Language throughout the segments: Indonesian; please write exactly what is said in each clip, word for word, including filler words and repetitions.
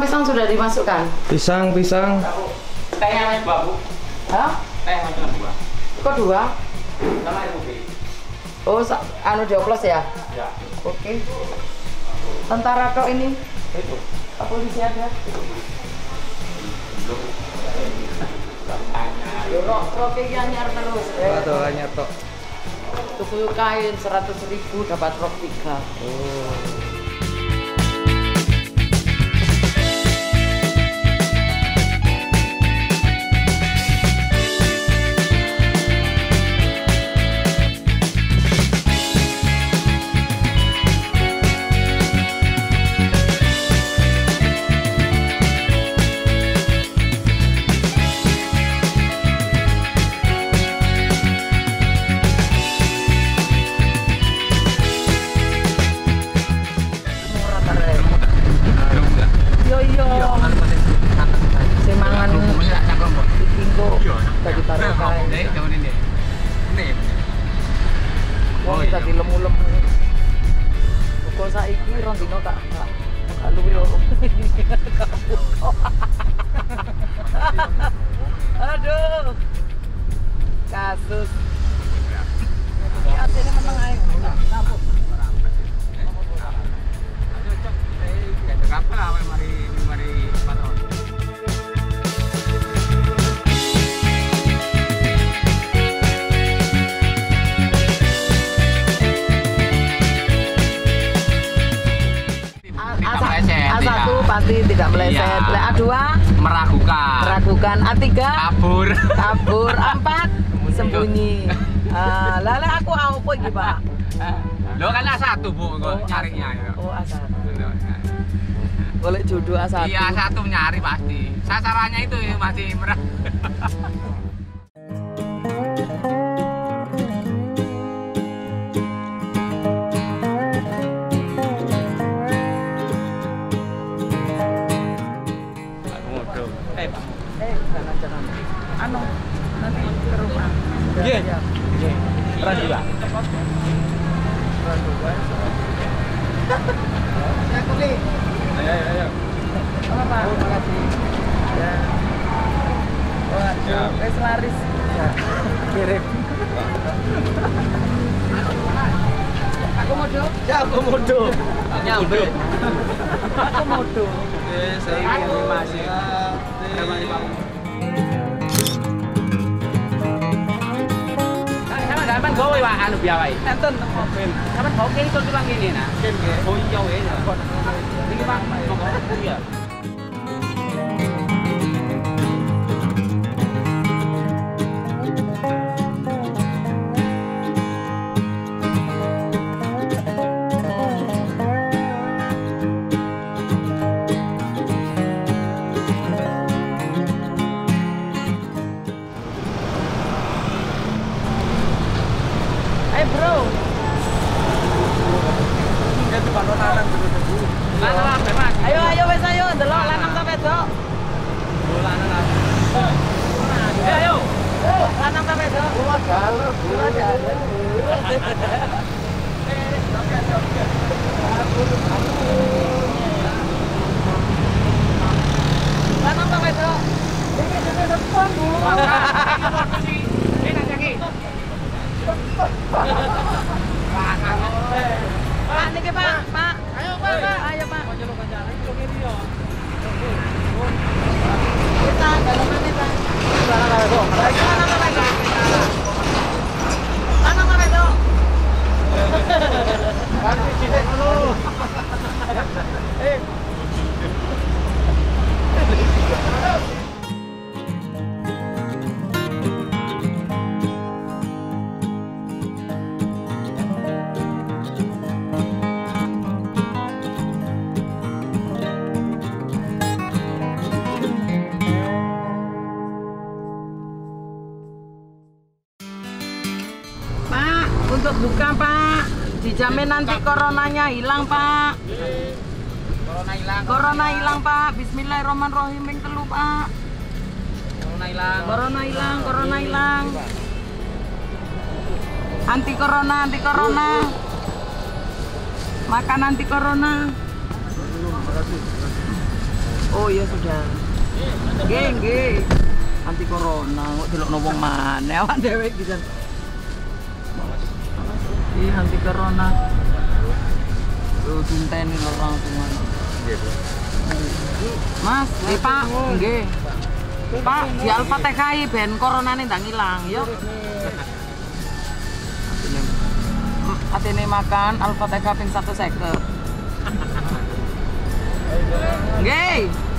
Pisang-pisang sudah dimasukkan. Pisang, pisang. Tehnya mas dua bu. Hah? Teh macam dua. Kok dua? Sama air putih. Oh, anu dioplos ya? Ya. Oke. Tentara tok ini. Itu. Polisi ada. Yo rok rok iki anyar terus. Atau hanya tok. Tuku kain seratus ribu dapat rok tiga. Oh. Wong tadi lemu-lemu. Kok saiki rong dino tak tak luwe yo. Aduh. Kasus. Asine meneng ae. Sampun. Ayo cok, eh gak apa lah mari mari patron. A satu pasti tidak meleset. Iya. A dua Meragukan. meragukan. A tiga Kabur. kabur. A empat sembunyi. Ah, lala aku apa iki, Pak? Lo kan A satu bu, Oh, nyarinya. Oh, A satu. Golek jodoh A satu. Iya A satu nyari pasti. Sasarannya itu masih merah. Eh, Pak. Eh, jangan jangan. Anu, nanti ke rumah. Iya. Iya. Iya. Radua. Radua. Ya, Kuli. Ayo, ayo, ayo. Apa, Pak? Terima kasih. Ya. Wah, Ya. wes laris. Ya. Kirim. Aku modo. Ya, aku modo. Nyampe. Aku modo. Oke, saya ingin masih. Sama Pak. Sampeyan gawe wae anu biaya wae. Enten Sampeyan gawe kene kok tukang ngene nah. Ken nggih. Oh iya wae. Iki Pak, monggo. Iya. Eh, bro. Ini depan lanang dulu. Lanang apa, Mas? Ayo, ayo wes ayo ndelok lanang ta wedok. Lanang apa? Ayo, ayo. Lanang ta wedok? Gua galau, gua galau. Lanang ta wedok? Iki dene depan dulu. Ini nanti lagi. Pak niki Pak, Pak. Ayo, Pak, Pak. Ayo Pak. Konco kancane iki lho ngene yo. Kita dalemane Pak. Lanang ta wedok? Lanang ta wedok? Lanang ta wedok? Kasih cilik dulu. Eh. Pak, untuk buka Pak. Dijamin nanti coronanya hilang Pak. Corona hilang. Corona hilang Pak. Bismillahirrahmanirrahim ping telu Pak. Corona hilang. Corona hilang, corona hilang. Anti corona, anti corona. Makan anti corona. Oh iya sudah. Nggih, nggih. Anti corona kok delokno wong maneh awak dhewe iki kan. Ih, anti corona. Tuh dinteni lorong semua. Mas, eh Pak, nggih. Pak, di Al-Fatihah ben coronane ndang ilang, yo. Atene makan Al-Fatihah ping satu seket. Nggih.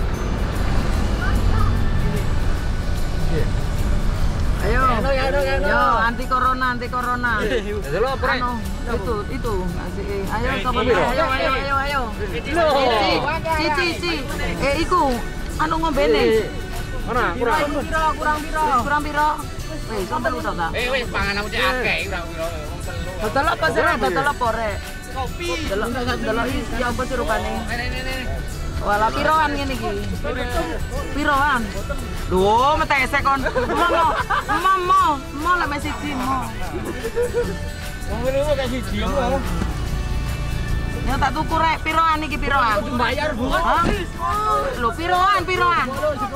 Ayo. Yo, anti corona, anti corona. Anu, itu, itu. Ayo, kapan ayo, ayo, ayo, ayo. Ci, ci, ci. Eh, iku anu ngombene. Mana? Kurang piro, kurang piro. Kurang piro? Wis, sampe lu ta? Eh, wis pangan aku cek akeh kurang piro. Dodol apa sih? Dodol apa rek? Kopi. Delok delok isi apa sirupane? Walah piroan ngene iki. Piroan. Lho, metese kon. Momo. Momo, mo lek mesi siji mo. Wong ngene kok kasih siji mo. Ya tak tuku rek piroan iki piroan. Bayar, Bu. Hah? Lho piroan, piroan.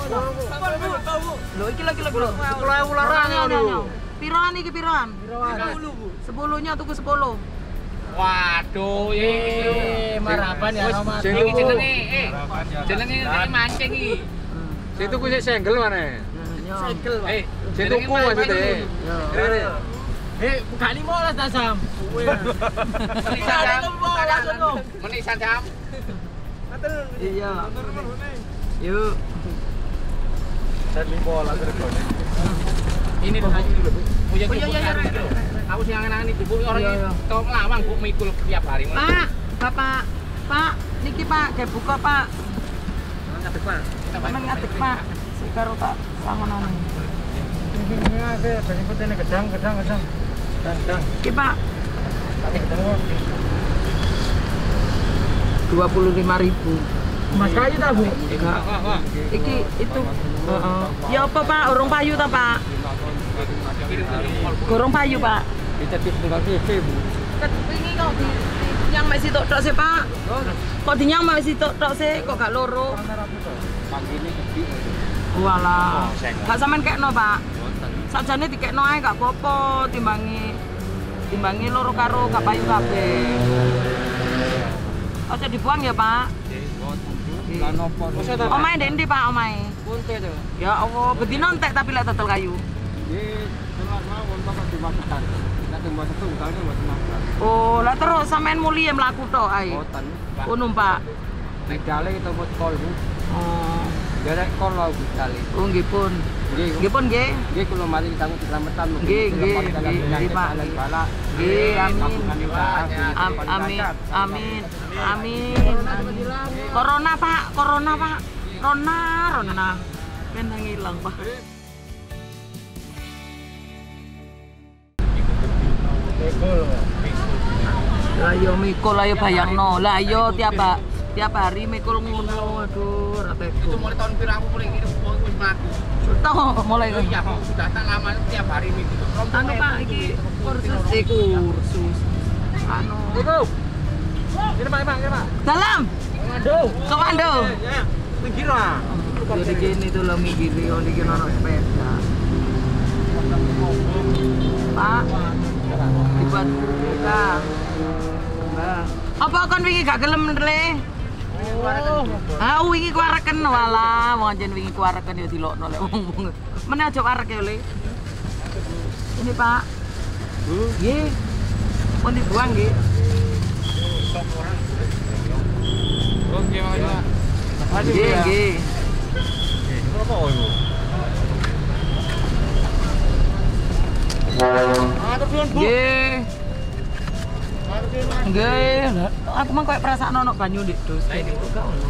Lho iki lho iki lho. sepuluh ribu larang lho. Piroan iki piroan? sepuluh, Bu. sepuluh-nya tuku sepuluh. Waduh, Eh, marapan ya Ramadan. Iki jenenge eh jenenge nek mancing iki. Situ ku sik senggel mana? Segel, Pak. Eh, Situ ku maksudnya. Yo. Eh, buka lima belas dah Sam. Menisan jam. Menisan jam. Iya. Yuk. Dan lima belas regane. Ini tuh kayu dulu, Bu. Punya Oh, iya, kubu iya, karo iya. itu. Aku sing angen-angen itu, Bu. Orang Iya, ini iya. tau ngelawang, Bu, mikul tiap hari. Pak, Bapak, Pak, niki Pak, kayak buka Pak. Ngadeg, Pak. Sampeyan ngadeg Pak. Sik karo tak sangonane. Ini ada berikut ini gedang, gedang, gedang. Gedang. Iki Pak, Gedang. dua puluh lima ribu. Mas kayu tak, Bu? Enggak. Iki itu. Heeh. Ya apa Pak, urung payu ta Pak? Gorong payu Pak. Dicetip tunggal T V, Bu. Ket wingi kok di yang mek sitok tok sih Pak. Kok dinyang mek sitok tok sih, kok gak loro. Pagi ini gede. Walah. Gak sampean kekno Pak. Sajane dikekno ae gak apa-apa timbangi timbangi loro karo gak payu kabeh. Aja dibuang ya Pak. Lah nopo? Omahe ndek ndi Pak omahe? Punte to. Ya Allah, bedino entek tapi lek dodol kayu. Nggih, telat mawon Bapak dimakan. Nek dimakan tunggalnya mboten makan. Oh, lah terus sampean mulie mlaku tok ae. Boten. Oh numpak. Nek dale kita buat kol, Bu. Oh, Derek kol lah Bu dale. oh nggih pun. Nggih. Nggih pun nggih. Nggih kula mari ditanggung keselamatan mungkin. Nggih, nggih, nggih, Pak. Nggih, amin. Am- Amin, amin, amin. Corona Pak, corona Pak. Rona, Rona. Ben nang ilang Pak. Lah yo mikul ayo bayangno. Lah yo tiap ha- tiap hari mikul ngono. Aduh, ora Itu teko. mulai tahun piro aku mulai ngirim wis mlaku. Toh mulai. Oh iya, kok sudah tak lama tiap hari mikul. Anu Pak iki kursus eh, kursus. Anu. Ibu. Ini Pak, Pak, ini Pak. Dalam. Komando. Komando. Ya, pinggir lah. Jadi gini tuh lo mikiri, oh ini kena sepeda. Pak, dibuat buka. Nah. Apa kon wingi gak gelem le? Ah, wingi kuareken walah, wong jen wingi kuareken ya dilokno lek wong. Meneh aja warek ya le. Ini Pak. Nggih. Pun dibuang nggih. Oke, Pak. Nggih, nggih. Berapa Ibu? Nggih. Nggih. Aku mah koyo perasaan ono banyu ndek dos. Lah ini gak ono.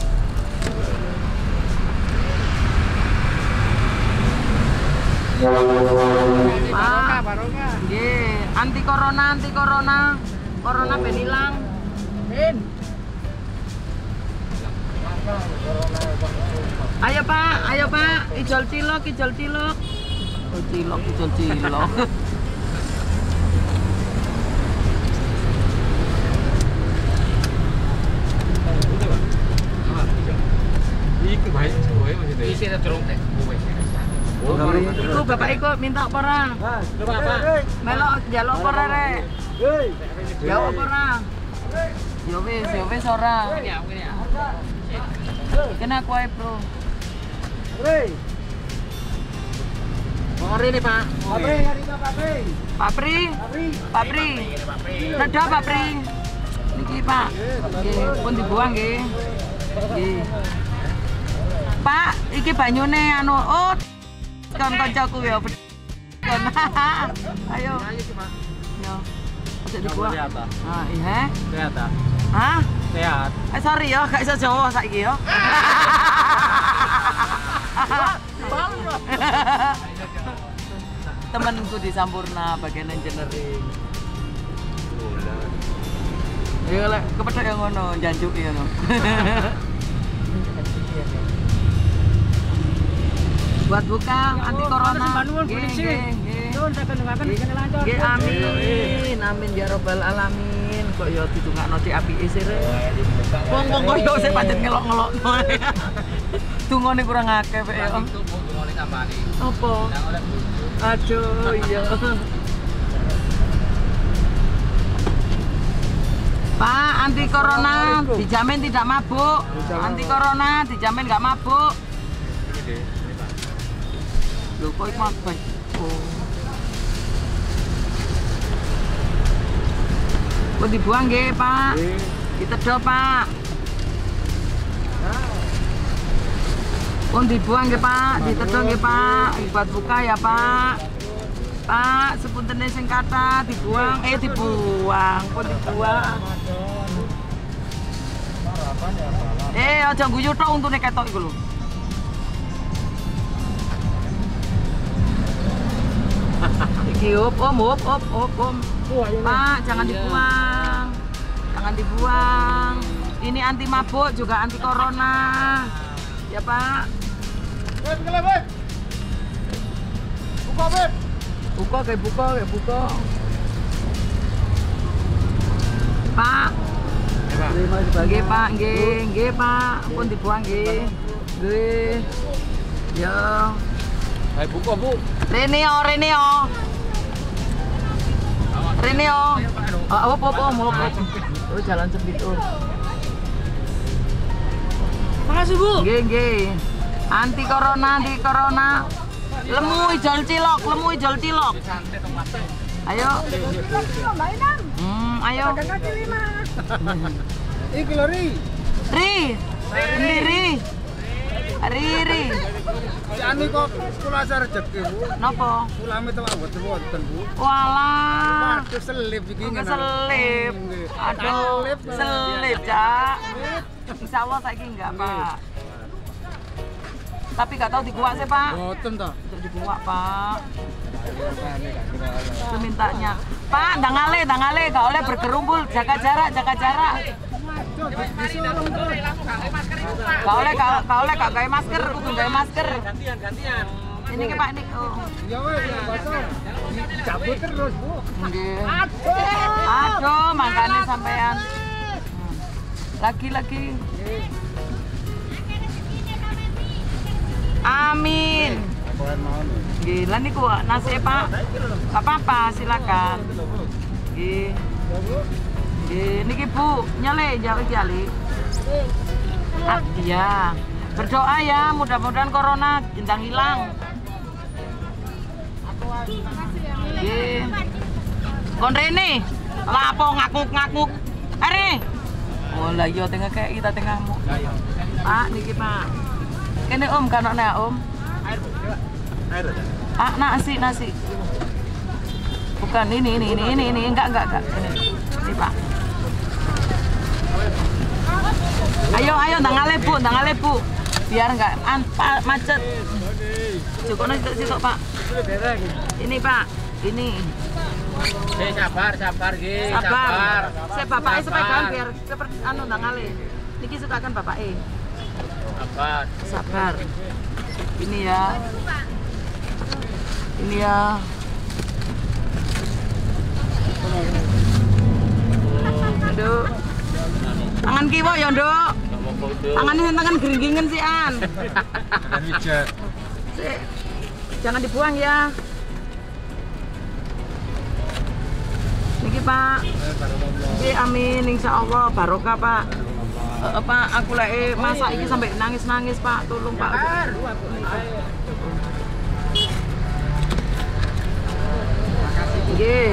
Pak, nggih, anti corona, anti corona. Corona ben ilang. Ben. Ayo Pak, ayo Pak, ijol cilok, ijol cilok. Oh, cilok, ijol cilok. Iki baik kowe maksudnya. Isi terus teh. Iku bapak iku minta apa ora? Coba apa? Melok njaluk apa ora rek? Jawab apa ora? Yo wis, yo wis ora. Ini ya, ini ya. Kena aku ae, Bro. Oh, ini Pak. Pak Pri. Pak Pri. Reda Pak Pri. Niki Pak. Nggih, pun dibuang nggih. Nggih. Pak, iki banyune anu oh kon kancaku ya. Kon. Ayo. Yo. Aja dibuang. Ah, iya. Sehat ah. Hah? Sehat. Eh sorry ya, gak iso Jawa saiki ya. Temenku di Sampurna bagian engineering. Ya lek kepethuk yang ngono, janjuki ngono. Buat buka anti corona. Nggih, nggih, nggih. Nggih, amin. Amin ya robbal alamin. Kok ya didongakno di apike sire. Wong-wong koyo sing pancen ngelok-ngelokno. Dungane kurang akeh pek ya. Apa? Aduh, iya. Pak, anti corona dijamin tidak mabuk. Anti corona dijamin nggak mabuk. Lho kok iki mabuk. Oh. Kok dibuang nggih, Pak? Ditedol, Pak. Pun dibuang nggih, Pak. Ditedol nggih, Pak. Buat buka ya, Pak. Pak, sepuntene sing kata dibuang, eh dibuang, pun dibuang. Eh, aja guyu tok untune ketok iku lho. Iki op, om, op, op, op, om. Pak, jangan dibuang. Jangan dibuang. Ini anti mabuk juga anti corona. Ya, Pak. Buka, Beb. Buka, kayak buka, kayak buka. Pak. Nggih, Pak, nggih, nggih, Pak. Pun dibuang nggih. Nggih. Ya. Ayo buka, Bu. Rene yo, Rene yo. Rene yo. Oh, op, op, op, op. Oh, jalan sempit, oh. Makasih, Bu. Nggih, nggih. Anti corona, anti corona. Lemu ijol cilok, lemu ijol cilok. Ayo. Hmm, ayo. Iki lho Ri. Ri. Sendiri. Riri. Si Ani kok kula asa rezeki, Bu. Napa? Ulame tau mboten wonten, Bu. Walah. Waduh selip iki ngene. Selip. Aduh, selip, Cak. Insyaallah saiki enggak, Pak. Tapi gak tahu dikuak sih, Pak. Mboten ta. Untuk dikuak, Pak. Itu mintanya. Pak, ndang ale, ndang ale, gak oleh bergerumpul, jaga jarak, jaga jarak. Gak oleh, gak, gak oleh, gak gawe masker, kudu gawe masker. Gantian, gantian. Ini ke Pak, ini. Oh. Ya wes, ya basa. Cabut terus, Bu. Nggih. Aduh, makanya sampean. Lagi-lagi. Amin. Gila nih gua nasi Pak. Gak apa-apa, silakan. Gih. Gih, niki Bu, nyale jauh jali. Ah, iya. Berdoa ya, mudah-mudahan corona jendang hilang. Gih. Kon Rene, lapo ngakuk-ngakuk. Are. Oh lah iya tengah kayak kita tengahmu. Pak, niki Pak. Kene Om, kanoknya Om. Air, air. Ah, nasi, nasi. Bukan ini, ini, ini, ini, ini, enggak, enggak, enggak. Ini, ini Pak. Ayo, ayo, ndangale Bu, ndangale Bu. Biar enggak an, pa, macet. Cukup nasi situ Pak. Ini Pak, ini. Eh, sabar, sabar, Gi. Sabar. Saya bapaknya sepedaan biar seperti anu ndangale. Niki sukakan bapaknya. Sabar. Sabar. Ini ya. Ini ya. Nduk. Tangan kiwa ya, Nduk. Tangannya yang tangan geringgingan sih An. Dan wijat. Sik. Jangan dibuang ya. Niki Pak. Niki amin insya Allah barokah Pak. Uh, Pak aku lagi masak ini sampai nangis-nangis Pak, tolong Pak. Nggih.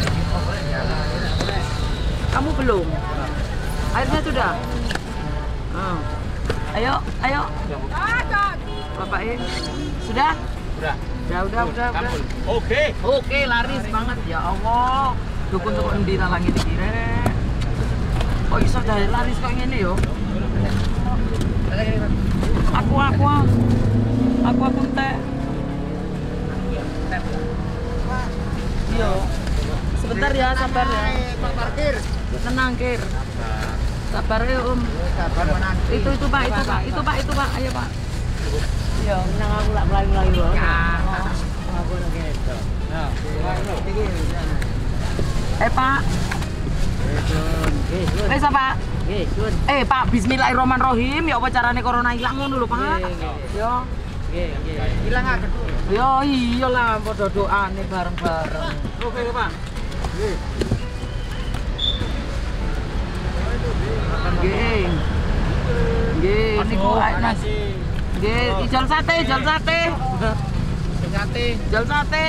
Kamu belum? Airnya sudah? Oh. Ayo, ayo. Bapak ini sudah? Udah. Ya udah, udah, udah. Oke. Oke, laris banget ya Allah. Dukun tuh endi talangi iki rek. Kok iso dari laris kok ngene yo? Aku aku. Aku aku teh. Yo. Sebentar ya, sabar ya. Pak parkir. Tenang, Kir. Sabar ya, Om. Sabar menanti. Itu itu Pak, itu Pak, itu Pak, itu Pak. Ayo Pak. Iya, Nang aku lak melayu-melayu loh. Aku lagi itu. Nah, eh Pak. Eh siapa? Eh Pak, bismillahirrahmanirrahim. Ya apa carane corona hilang ngono lho, Pak? Yo. Hilang aja. Yo iyalah padha doane bareng-bareng. Oke, Pak. Nggih. Nggih. Nggih, niku ae Mas. Nggih, ijol sate, ijol sate. Sate. Ijol sate.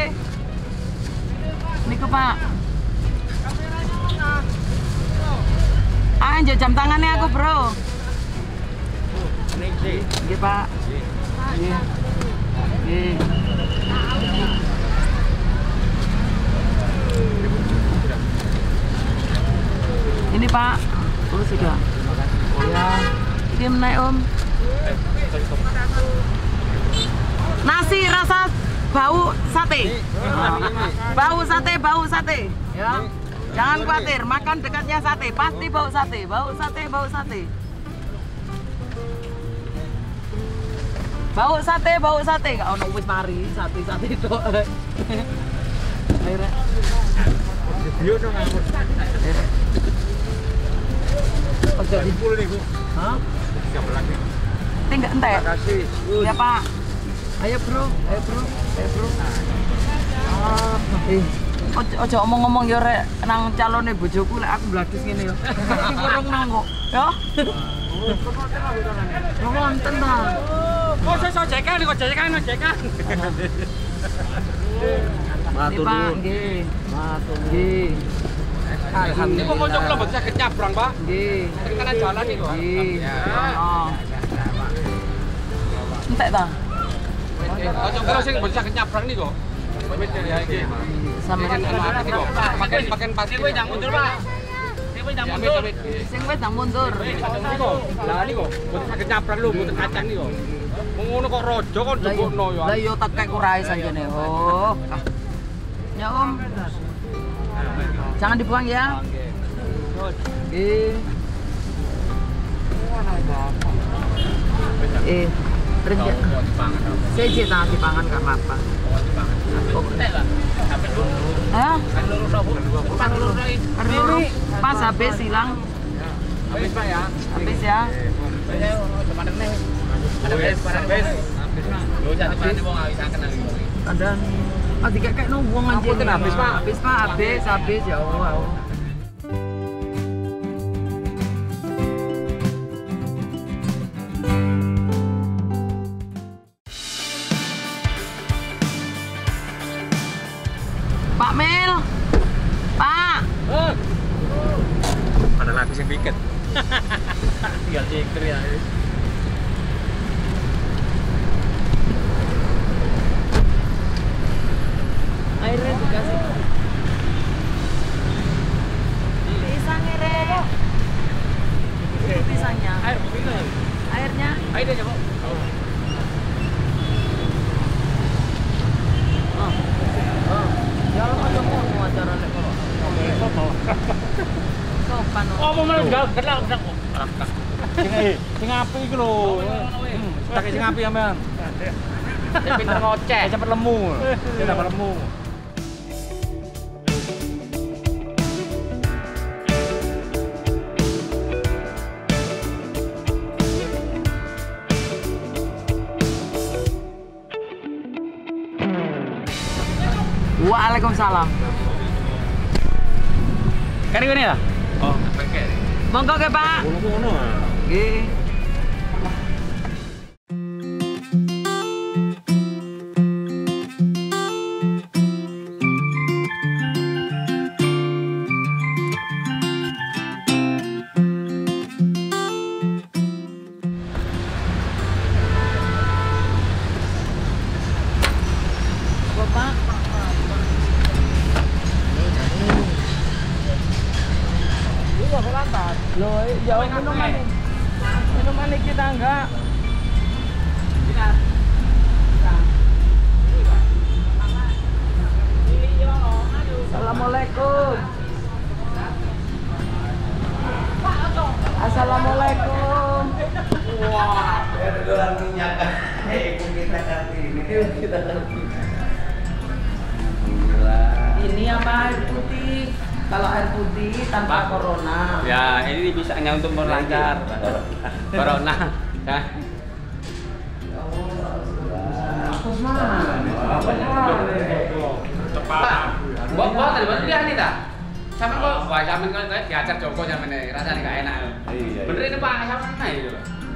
Niku Pak. Ah, njuk jam tangannya aku, Bro. Nggih, Pak. Nggih. Nggih. Ini Pak. Oh, sudah. Ya. Ini menaik Om. Nasi rasa bau sate. Bau sate, bau sate. Ya. Jangan khawatir, makan dekatnya sate, pasti bau sate, bau sate, bau sate. Bau sate, bau sate. Gak ono wis mari, sate-sate itu. Akhirnya. Yo dong aku. Ojo di Full nih, Bu. Hah? Siap lagi. Tinggal entek. Makasih. Ya Pak. Ayo Bro, ayo Bro, ayo Bro. Ah, eh. Ojo, ojo omong-omong ya rek nang calone bojoku lek aku bladis ngene ya. Iki kurang nang kok. Ya. Wonten ta. Oh, saya sojekan nih, kok jekan, jekan. Matur nuwun. Nggih. Matur nggih. Ini kok mojok lo bisa kenyabrang, Pak. Nggih. Ini kan jalan nih kok. Nggih. Oh. Entek ta? Mojok kalau sing bisa kenyabrang nih kok. Wis ya iki. Sampe pakai pakai pasti kowe jangan mundur, Pak. Kowe jangan mundur. Sing wis nang mundur. Niko, lah niko, mboten saged nyabrang lho, mboten kacang niko. Ngono kok raja kok njupukno ya. Lah yo tekek ora sanjane. Oh. Ya Om. Jangan dibuang ya. Nggih. Eh, renjak. Sejak tak dipangan gak apa-apa. Hah? Karena pas habis hilang. Habis Pak ya. Habis ya. Habis, habis. Lho jane panen wong awisaken lagi. Ada ah dikekek no wong anjing. Habis Pak. Habis Pak, habis, habis ya Allah. Pak Mel. Pak. Ada lapis yang piket. Tinggal ceker ya. Airnya dikasih. Pisangnya Re. Itu pisangnya. Air ini. Airnya. Airnya ya, Bu. Oh. Oh. Ya lo aja mau acara lek kok. Sopan. Oh, mau menenggal, gelak, gelak. Sing sing api iki lho. Tak sing api sampean. Saya pinter ngoceh, cepet lemu. Saya dapat lemu. Waalaikumsalam. Kari ini ya? Oh, Monggo ke Pak. Ngono-ngono. Nggih. Bapak. Iya, kelantar. Loh, ya minuman nih. Minuman nih kita enggak. Assalamualaikum. Assalamualaikum. Wah, dolar minyak. Ibu kita ganti ini. Kita ganti. Ini apa air putih? Kalau air putih tanpa corona. Ya, ini bisanya untuk melancar. Corona. Ya. Pak, bawa bawa tadi baru dia nih tak? Sama kok, wah jamin kan saya diajar Joko jamin nih, rasanya nggak enak. Iya. Bener ini Pak, sama mana itu?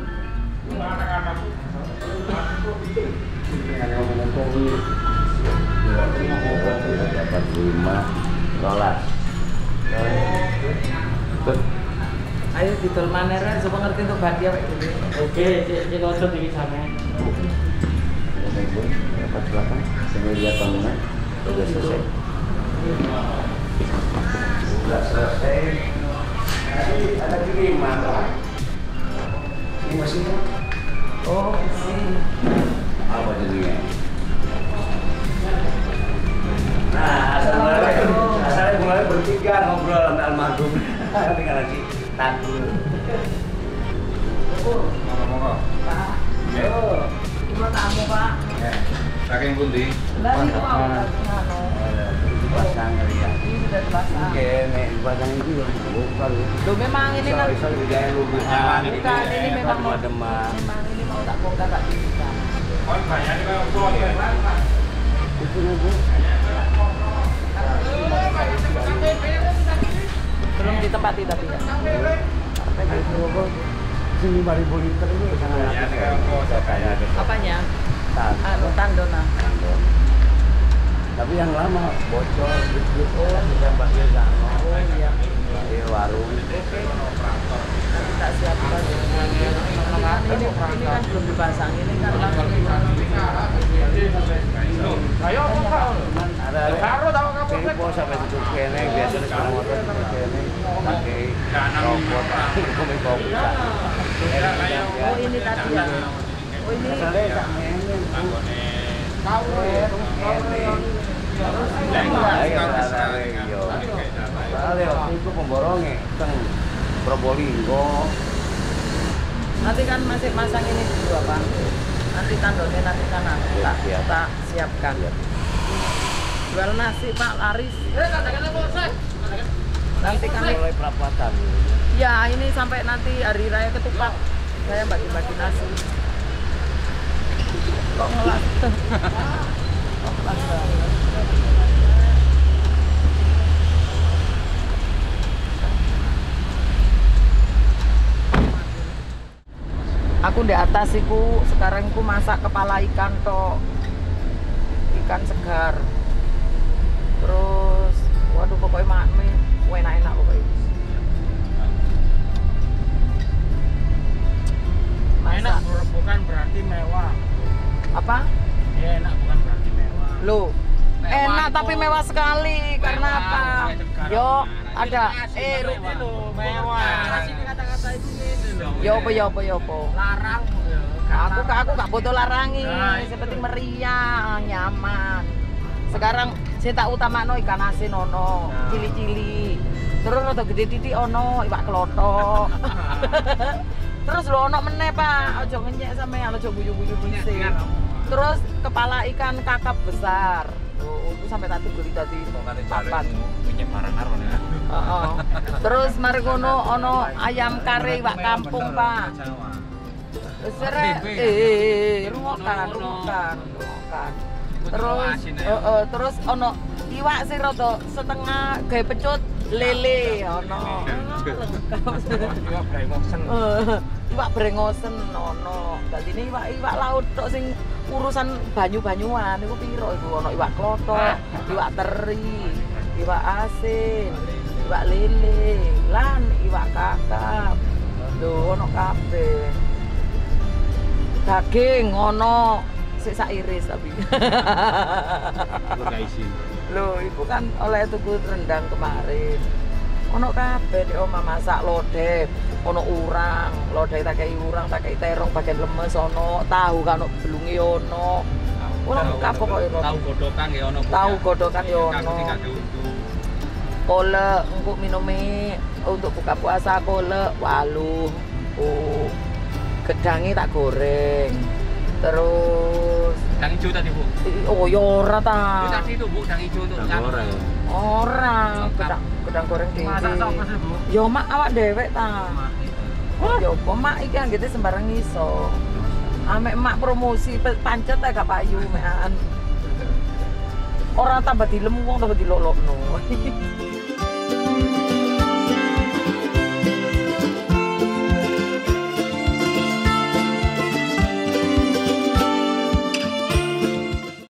Dapat lima dolar. Ayo didol maneren supaya ngerti untuk badia kayak gini. Oke, cek otot iki sampean. Dapat belakang, sambil lihat bangunan. Sudah selesai. Sudah selesai. Ada lima dolar. Ini masih Oh, sih. apa jadinya? Nah, asalnya asalnya mulai bertiga ngobrol sama almarhum. Tinggal lagi takut. Monggo-monggo. Pak. Oh, cuma tamu Pak. Saking pundi? Lah itu mau ngano. Dipasang kali ya. Ini sudah dipasang. Oke, nih dipasang itu bukan. Loh memang ini kan Bisa dijahit lumayan. bukan ini memang mau demam. memang ini mau tak bongkar tak bisa. Kon bayane kaya opo? Itu nih Bu. Belum ditempati tapi ya. Sini lima ribu liter ini sangat saya kayak ada Apanya? tan- Anu tandona. tandon. Tapi yang lama bocor gitu. Oh, bisa pakai sana. Oh iya. Di warung. Tak siapkan. Ini ini kan belum dipasang. Ini kan langsung. Ayo kok. Ada Karo tahu kapok. tempo sampai tutup kene biasanya sekarang motor tutup kene pakai robot komik kopi. Oh ini tadi ya. Oh ini. Asalnya sama ini. Kau Soalnya waktu itu pemborongnya teng Probolinggo. Nanti kan masih masang ini dulu apa? Nanti tandonnya nanti kan aku tak, Siap. tak siapkan. Jual nasi Pak laris. Nanti kan Mulai perapatan. ya ini sampai nanti hari raya ketupat saya bagi-bagi nasi. Kok ngelas? Kok ngelas banget. Aku di atas iku sekarang aku masak kepala ikan tok, ikan segar. Terus, waduh pokoknya makmi, enak-enak pokoknya. enak Masak. bukan berarti mewah. Apa? Ya, enak bukan berarti mewah. Loh, Mewah enak itu. tapi mewah sekali. Karena Mewah, apa? kayak segar. Yo, ada. Nasi Eh, itu ru- loh, mewah. Kata-kata itu gitu loh. yo apa yo apa yo apa. Larang ya. Aku aku gak butuh larangi, Nah, yang penting meriah, nyaman. Sekarang saya tak utama no ikan asin ono, Nah. cili-cili. Terus rada gede titik ono, iwak kelotok. Terus lo ono meneh Pak, ojo ngenyek sampean, ojo guyu-guyu bising. Terus kepala ikan kakap besar. Oh, itu sampai tadi beli tadi papat. Minyak marang-marang ya. Heeh. Terus mari ngono ono ayam kare iwak kampung Pak. Terus sere, eh, rungokan, rungokan, rungokan. Terus heeh, terus ono iwak sing rada setengah gawe pecut lele ono. Iwak brengosen. Eh, iwak brengosen ono. Dadine iwak-iwak laut tok sing urusan banyu-banyuan iku piro iku ono iwak klothok, iwak teri, iwak asin, iwak lele, lan iwak kakap. Lho ono kabeh. Daging ono sik sak iris tapi. Ora isi. Loh, ibu kan oleh tuku rendang kemarin. Ono kabeh nek omah masak lodeh, ono urang, lodeh tak kei urang, tak kei terong bagian lemes ono, tahu kan ono belunge ono. Ora kapok kok itu. Tahu godokan ya ono. Tahu godokan ya ono. Kolek engko minumi untuk buka puasa kolek walu. Oh. Gedange tak goreng. Terus Udang hijau tadi, Bu. oh ya ora ta. Itu tadi itu, Bu, udang hijau untuk goreng. Ora, gedang gedang goreng dhewe. Masak sapa sih, Bu? Ya mak awak dhewek ta. Ya apa mak iki anggete sembarang iso. Amek mak promosi pe- pancet ae gak payu mekan. Ora tambah dilemu wong tambah dilolokno.